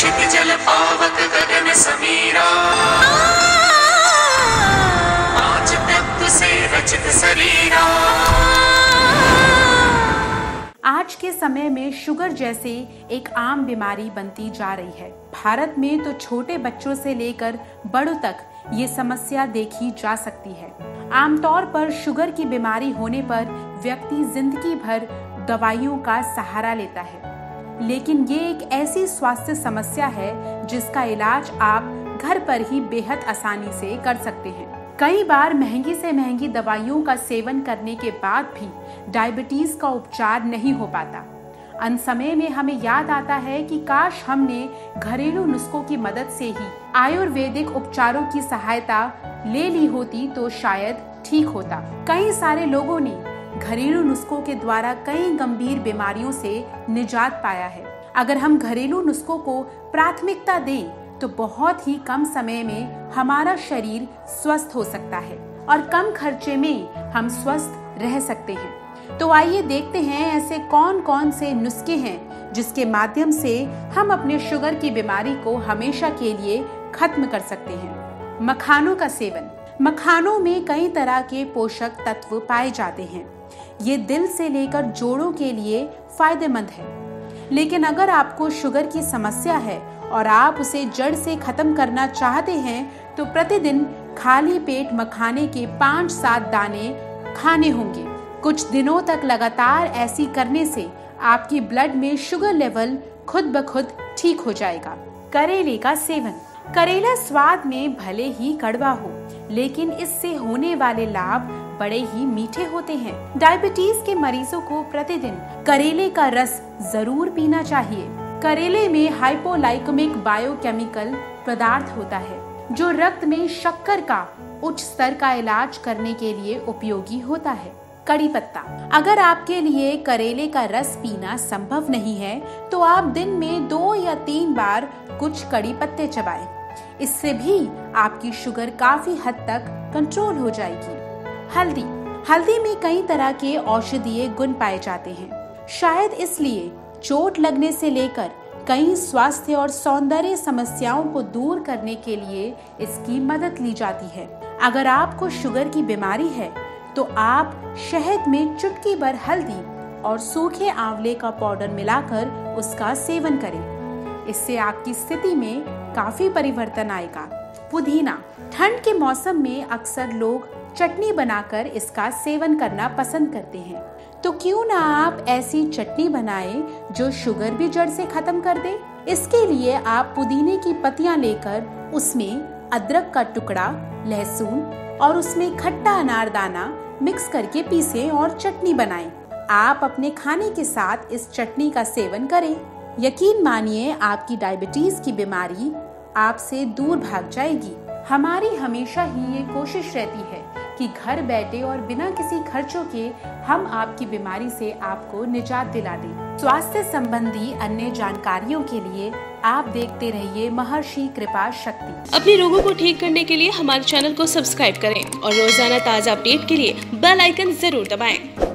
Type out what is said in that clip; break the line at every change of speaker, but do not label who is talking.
क्षितिजल पावक गगन समीरा, पांच तत्व से रचित शरीरा।
आज के समय में शुगर जैसे एक आम बीमारी बनती जा रही है। भारत में तो छोटे बच्चों से लेकर बड़ों तक ये समस्या देखी जा सकती है। आमतौर पर शुगर की बीमारी होने पर व्यक्ति जिंदगी भर दवाइयों का सहारा लेता है, लेकिन ये एक ऐसी स्वास्थ्य समस्या है जिसका इलाज आप घर पर ही बेहद आसानी से कर सकते हैं। कई बार महंगी से महंगी दवाइयों का सेवन करने के बाद भी डायबिटीज का उपचार नहीं हो पाता। अंत समय में हमें याद आता है कि काश हमने घरेलू नुस्खों की मदद से ही आयुर्वेदिक उपचारों की सहायता ले ली होती तो शायद ठीक होता। कई सारे लोगों ने घरेलू नुस्खों के द्वारा कई गंभीर बीमारियों से निजात पाया है। अगर हम घरेलू नुस्खों को प्राथमिकता दें तो बहुत ही कम समय में हमारा शरीर स्वस्थ हो सकता है और कम खर्चे में हम स्वस्थ रह सकते हैं। तो आइए देखते हैं ऐसे कौन कौन से नुस्खे हैं जिसके माध्यम से हम अपने शुगर की बीमारी को हमेशा के लिए खत्म कर सकते हैं। मखानों का सेवन। मखानों में कई तरह के पोषक तत्व पाए जाते हैं। ये दिल से लेकर जोड़ों के लिए फायदेमंद है। लेकिन अगर आपको शुगर की समस्या है और आप उसे जड़ से खत्म करना चाहते हैं तो प्रतिदिन खाली पेट मखाने के 5-7 दाने खाने होंगे। कुछ दिनों तक लगातार ऐसी करने से आपकी ब्लड में शुगर लेवल खुद ब खुद ठीक हो जाएगा। करेले का सेवन। करेला स्वाद में भले ही कड़वा हो, लेकिन इससे होने वाले लाभ बड़े ही मीठे होते हैं। डायबिटीज के मरीजों को प्रतिदिन करेले का रस जरूर पीना चाहिए। करेले में हाइपोलाइकेमिक बायोकेमिकल पदार्थ होता है जो रक्त में शक्कर का उच्च स्तर का इलाज करने के लिए उपयोगी होता है। कड़ी पत्ता। अगर आपके लिए करेले का रस पीना संभव नहीं है तो आप दिन में 2 या 3 बार कुछ कड़ी पत्ते चबाएं। इससे भी आपकी शुगर काफी हद तक कंट्रोल हो जाएगी। हल्दी। हल्दी में कई तरह के औषधीय गुण पाए जाते हैं। शायद इसलिए चोट लगने से लेकर कई स्वास्थ्य और सौंदर्य समस्याओं को दूर करने के लिए इसकी मदद ली जाती है। अगर आपको शुगर की बीमारी है तो आप शहद में चुटकी भर हल्दी और सूखे आंवले का पाउडर मिलाकर उसका सेवन करें। इससे आपकी स्थिति में काफी परिवर्तन आएगा। पुदीना। ठंड के मौसम में अक्सर लोग चटनी बनाकर इसका सेवन करना पसंद करते हैं, तो क्यों ना आप ऐसी चटनी बनाएं जो शुगर भी जड़ से खत्म कर दे। इसके लिए आप पुदीने की पत्तियां लेकर उसमें अदरक का टुकड़ा, लहसुन और उसमें खट्टा अनारदाना मिक्स करके पीसें और चटनी बनाएं। आप अपने खाने के साथ इस चटनी का सेवन करें। यकीन मानिए आपकी डायबिटीज की बीमारी आपसे दूर भाग जाएगी। हमारी हमेशा ही ये कोशिश रहती है कि घर बैठे और बिना किसी खर्चों के हम आपकी बीमारी से आपको निजात दिला दें। स्वास्थ्य संबंधी अन्य जानकारियों के लिए आप देखते रहिए महर्षि कृपा शक्ति।
अपने रोगों को ठीक करने के लिए हमारे चैनल को सब्सक्राइब करें और रोजाना ताज़ा अपडेट के लिए बेल आइकन जरूर दबाएं।